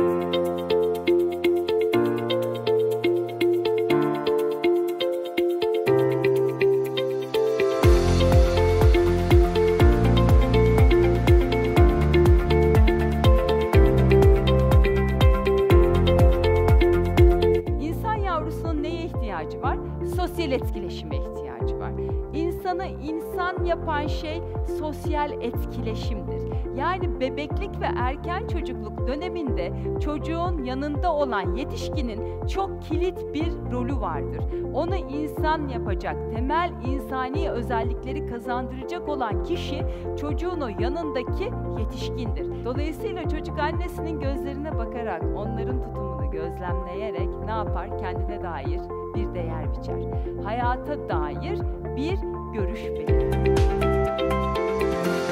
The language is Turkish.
Var, sosyal etkileşime ihtiyacı var. İnsanı insan yapan şey sosyal etkileşimdir. Yani bebeklik ve erken çocukluk döneminde çocuğun yanında olan yetişkinin çok kilit bir rolü vardır. Onu insan yapacak, temel insani özellikleri kazandıracak olan kişi çocuğun o yanındaki yetişkindir. Dolayısıyla çocuk annesinin gözlerine bakarak, onların tutumunu gözlemleyerek ne yapar? Kendine dair bir değer biçer. Hayata dair bir görüş belirler.